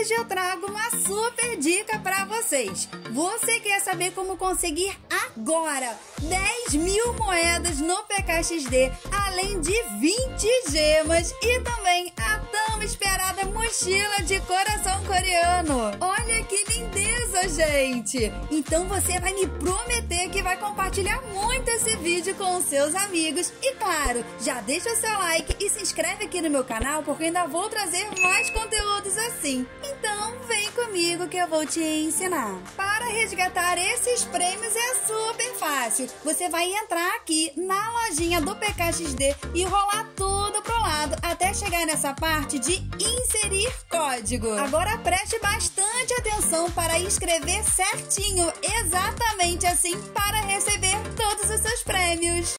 hoje eu trago uma super dica para vocês. Você quer saber como conseguir agora 10.000 moedas no PKXD, além de 20 gemas e também a tão esperada mochila de coração coreano. Olha que lindeza, gente! Então você vai me prometer que vai compartilhar muito esse vídeo com os seus amigos e, claro, já deixa o seu like e se inscreve aqui no meu canal porque ainda vou trazer mais conteúdos assim. Então vem comigo que eu vou te ensinar. Para resgatar esses prêmios é super fácil. Você vai entrar aqui na lojinha do PKXD e rolar tudo pro lado até chegar nessa parte de inserir código. Agora preste bastante atenção para escrever certinho, exatamente assim, para receber todos os seus prêmios.